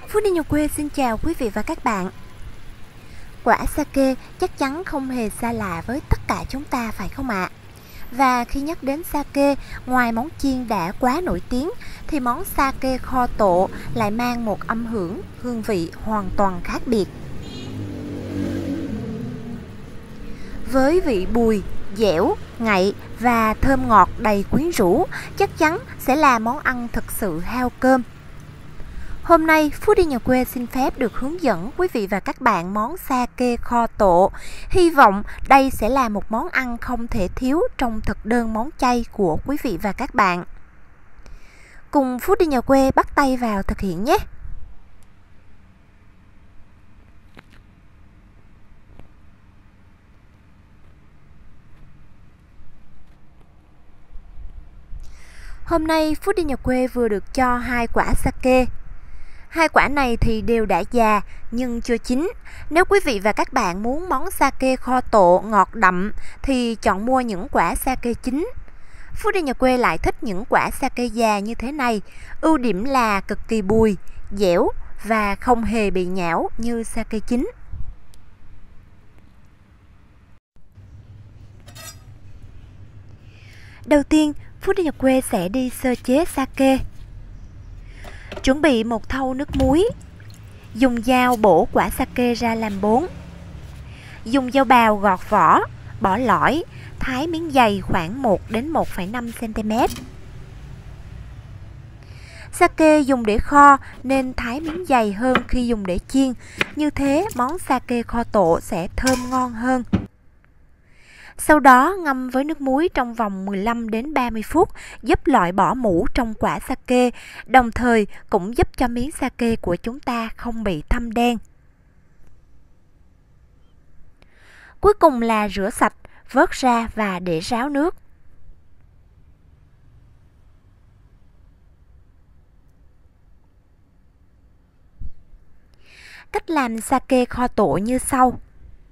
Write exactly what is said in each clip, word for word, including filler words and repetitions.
Phú đi nhà quê xin chào quý vị và các bạn. Quả sake chắc chắn không hề xa lạ với tất cả chúng ta phải không ạ? Và khi nhắc đến sake, ngoài món chiên đã quá nổi tiếng thì món sake kho tộ lại mang một âm hưởng, hương vị hoàn toàn khác biệt. Với vị bùi, dẻo, ngậy và thơm ngọt đầy quyến rũ, chắc chắn sẽ là món ăn thực sự hao cơm. Hôm nay, Phú đi nhà quê xin phép được hướng dẫn quý vị và các bạn món sake kho tộ. Hy vọng đây sẽ là một món ăn không thể thiếu trong thực đơn món chay của quý vị và các bạn. Cùng Phú đi nhà quê bắt tay vào thực hiện nhé! Hôm nay Phú đi nhà quê vừa được cho hai quả sake. Hai quả này thì đều đã già nhưng chưa chín. Nếu quý vị và các bạn muốn món sake kho tộ ngọt đậm thì chọn mua những quả sake chín. Phú đi nhà quê lại thích những quả sake già như thế này. Ưu điểm là cực kỳ bùi, dẻo và không hề bị nhão như sake chín. Đầu tiên, Phú đi nhà quê sẽ đi sơ chế sake. Chuẩn bị một thau nước muối. Dùng dao bổ quả sake ra làm bốn. Dùng dao bào gọt vỏ, bỏ lõi, thái miếng dày khoảng một đến một phẩy năm xăng ti mét. Sake dùng để kho nên thái miếng dày hơn khi dùng để chiên. Như thế món sake kho tộ sẽ thơm ngon hơn. Sau đó ngâm với nước muối trong vòng mười lăm đến ba mươi phút, giúp loại bỏ mủ trong quả sake, đồng thời cũng giúp cho miếng sake của chúng ta không bị thâm đen. Cuối cùng là rửa sạch, vớt ra và để ráo nước. Cách làm sake kho tộ như sau.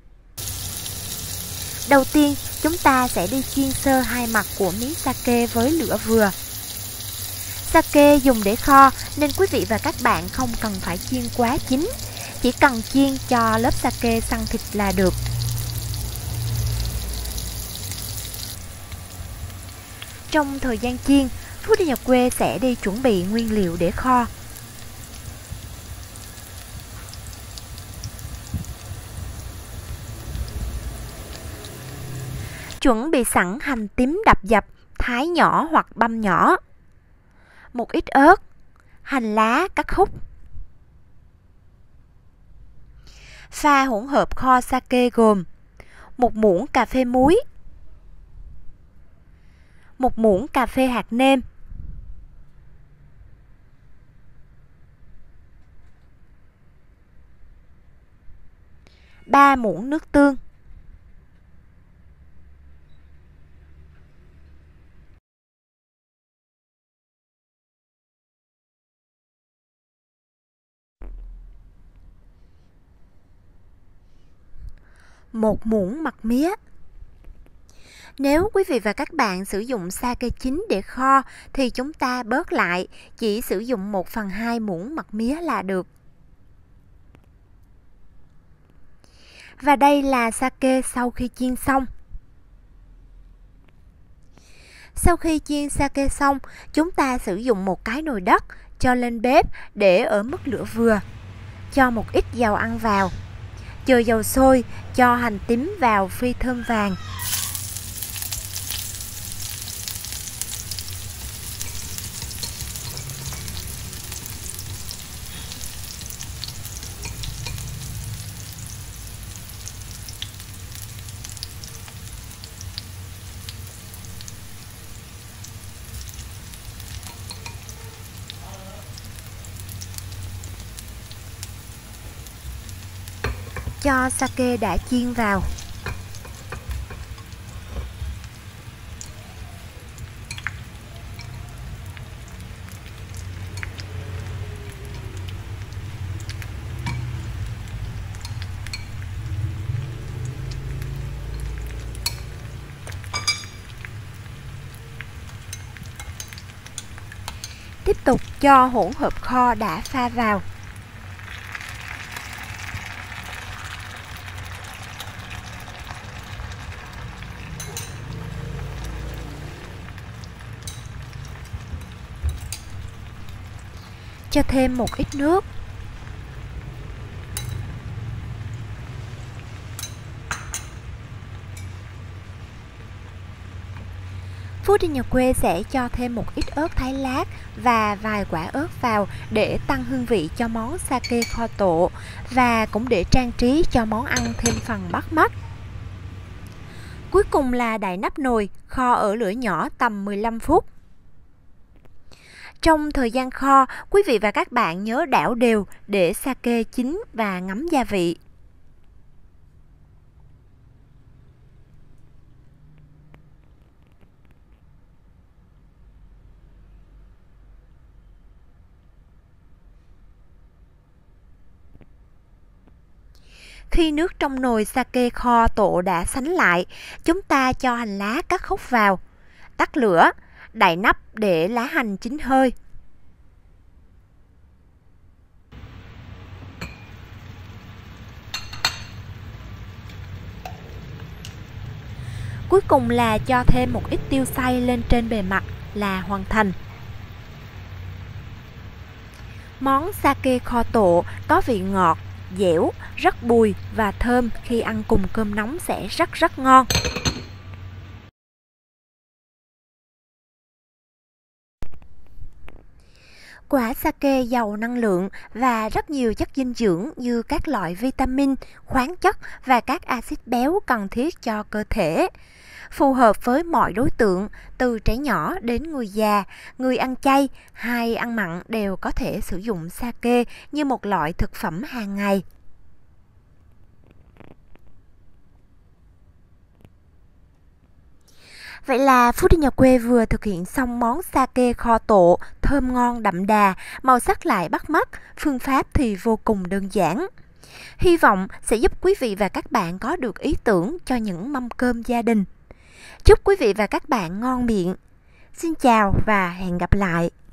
Đầu tiên, chúng ta sẽ đi chiên sơ hai mặt của miếng sake với lửa vừa. Sake dùng để kho nên quý vị và các bạn không cần phải chiên quá chín, chỉ cần chiên cho lớp sake săn thịt là được. Trong thời gian chiên, Phú đi nhà quê sẽ đi chuẩn bị nguyên liệu để kho. Chuẩn bị sẵn hành tím đập dập, thái nhỏ hoặc băm nhỏ. Một ít ớt, hành lá cắt khúc. Pha hỗn hợp kho sake gồm một muỗng cà phê muối, một muỗng cà phê hạt nêm, ba muỗng nước tương, một muỗng mật mía. Nếu quý vị và các bạn sử dụng sake chín để kho thì chúng ta bớt lại, chỉ sử dụng một phần hai muỗng mật mía là được. Và đây là sake sau khi chiên xong. Sau khi chiên sake xong, chúng ta sử dụng một cái nồi đất, cho lên bếp để ở mức lửa vừa. Cho một ít dầu ăn vào. Chờ dầu sôi, cho hành tím vào phi thơm vàng. Cho sake đã chiên vào. Tiếp tục cho hỗn hợp kho đã pha vào. cho thêm một ít nước. Phú đi nhà quê sẽ cho thêm một ít ớt thái lát và vài quả ớt vào để tăng hương vị cho món sake kho tộ và cũng để trang trí cho món ăn thêm phần bắt mắt. Cuối cùng là đậy nắp nồi, kho ở lửa nhỏ tầm mười lăm phút. Trong thời gian kho, quý vị và các bạn nhớ đảo đều để sake chín và ngấm gia vị. Khi nước trong nồi sake kho tộ đã sánh lại, chúng ta cho hành lá cắt khúc vào. Tắt lửa, đậy nắp để lá hành chín hơi. Cuối cùng là cho thêm một ít tiêu xay lên trên bề mặt là hoàn thành. Món sake kho tộ có vị ngọt, dẻo, rất bùi và thơm, khi ăn cùng cơm nóng sẽ rất rất ngon. Quả sake giàu năng lượng và rất nhiều chất dinh dưỡng như các loại vitamin, khoáng chất và các axit béo cần thiết cho cơ thể. Phù hợp với mọi đối tượng, từ trẻ nhỏ đến người già, người ăn chay hay ăn mặn đều có thể sử dụng sake như một loại thực phẩm hàng ngày. Vậy là Phú đi nhà quê vừa thực hiện xong món sake kho tộ, thơm ngon đậm đà, màu sắc lại bắt mắt, phương pháp thì vô cùng đơn giản. Hy vọng sẽ giúp quý vị và các bạn có được ý tưởng cho những mâm cơm gia đình. Chúc quý vị và các bạn ngon miệng. Xin chào và hẹn gặp lại.